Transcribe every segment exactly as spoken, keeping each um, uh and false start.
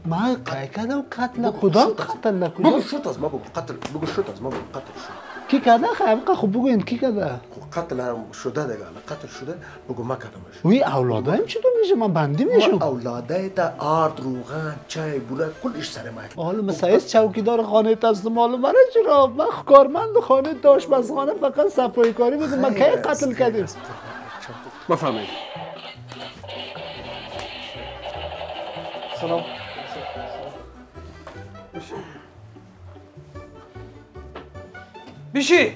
ما قای کردم قتل کدام قتل نکدام بگو شد از ما بگو قتل بگو شد از ما بگو قتل شد کی کرده خب خب بگو این کی کرده قتل هم شده دیگه قتل شده بگو ما کردمش وی اولاده هم چطور میشه من بندی میشم اولاده تا آرد روغن چای بوله کلش سر ما حالا مسایس چوکیدار خانه تست معلوم برای چرا من کارمند خانه آشپزخانه فقط صفایی کاری میکنم من کی قتل کردیم بفرمایید سلام بیشی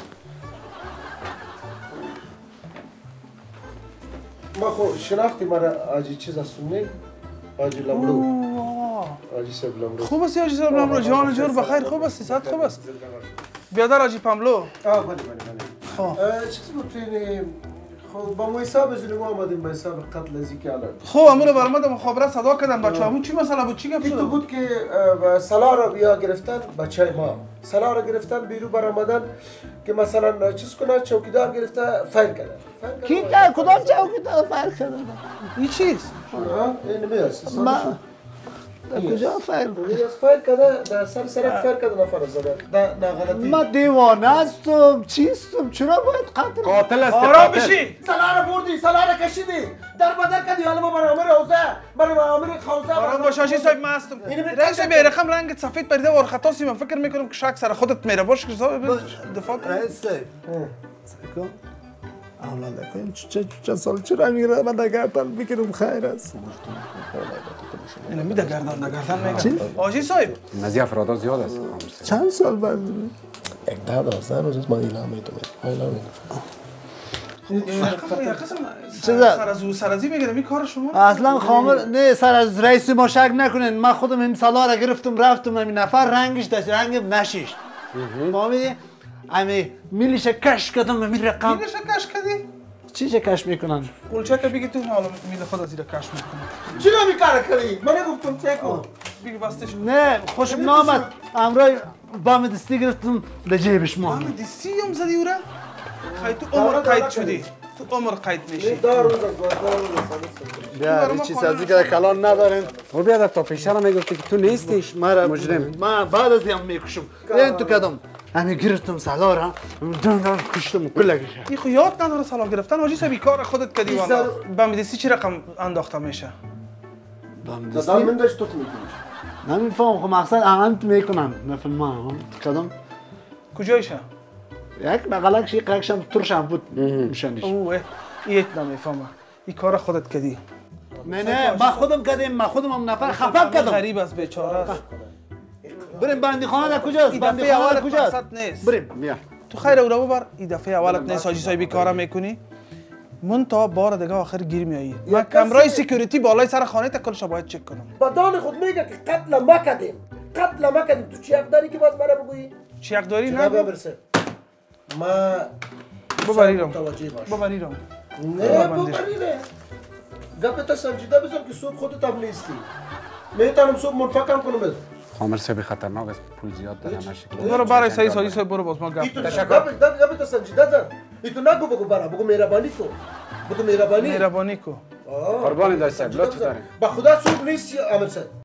ما خو شناختی مرا آجی چیز هستم نه آجی لمرو آجی سب لمرو خوب است آجی سب لمرو جوان جور بخیر خوب است صحت خوب است بیادر آجی پاملو آه بله بله بله چیز بودین خب با ما حساب بزنیم ما آمدیم به حساب قتل ازی که الان خب امور برآمد مخابره صدا کردن بچه‌ها همون چی مسئله بود چی گپ شد تو بود که سلا را بیا گرفتن بچه ما سلا را گرفتن بیرو برآمدن که مثلا چیز کنه چوکیدار گرفته فایر کردن کی کرد کدام چوکیدار فایر کردن این چیز این میاست ما کجا فایر فایر کرده در سر سرک فایر کرده نفر زده نه غلطی ما دیوانه هستم چیستم چرا باید قتل قاتل است آرام بشی سلا را بردی سلا را کشیدی در بدر کردی حالا ما برای امر حوزه برای امر خوزه آرام باش آجی صاحب من هستم رئیس به رقم رنگ سفید پریده و خطا سی من فکر میکنم که شک سر خودت میره باش که دفاع کن رئیس سکو اولاد کنیم چه چه سال چرا میگیره من نگردن میکنم خیر است اینو میده گردن نگردن میگه آجی صاحب نزی افرادا زیاد است چند سال بعد یک ده دوازده روز است ما اعلام میدم اعلام سر از او سر ازی میگیرم این کار شما اصلا خامر نه سر از رئیس ما شک نکنین من خودم این سالا را گرفتم رفتم همین نفر رنگش داشت رنگ نشیش ما میدی امی میلیش کش کردم همین رقم میلیش کش کردی چیشه کش میکنن قولچه که بگی تو حالا میل خود از زیر کش میکنه چرا میکاره کردی من نگفتم تکو بگی بستش نه خوشم نامد امرای بام دستی گرفتم به جیبش ما بام دستی هم زدی اوره خیلی تو عمر قید شدی تو عمر قید میشی دار روز از دار روز بیا این چیز از دیگه کلان ندارین و بیادر تا پیشه را میگفتی که تو نیستیش مرا مجرم من بعد از این میکشم این تو کدام همین گرفتم سلا را دون دون کشتم کلگش این خو یاد نداره سلام گرفتن آجی صاحب کار خودت کردی والا بام دستی چی رقم انداخته میشه بام دستی دستی من داشت تو میکنی نمیفهم خب مقصد انت میکنم نفهمم کدام کجایشه یک بغلک شی قکشم ترشم بود میشنیش اوه ایت نمیفهمم این کار خودت کردی نه نه ما خودم کردیم ما خودم هم نفر خفا کردم غریب است بیچاره است بریم بندی خانه در کجاست این بندی دفعه خانه در اولت کجاست مقصد نیست بریم بیا تو خیر او رو ببر این دفعه اولت نیست حاجی صاحبی کارا میکنی من تا بار دیگه آخر گیر میایی من کمرای سکیوریتی بالای سر خانه تا کلش باید چک کنم بدان خود میگه که قتل ما کردیم قتل ما کردیم تو چی حق داری که باز برای بگویی چی حق داری نه نه برسه ما ببریرم متوجه باش ببریرم نه ببریره گپت سنجیده بذار که صبح خودت هم نیستی میتونم صبح منفکم کنم بذار خامر سبی خطرناک است پول زیاد داره نشه برو برای صحیح حاجی صاحب برو باز ما گپ ایتو گپت سنجیده زن ایتو نگو بگو برا بگو مهربانی کن بگو مهربانی مهربانی کو قربان داشت صاحب لطف داریم با خدا صبح نیستی عامر صاحب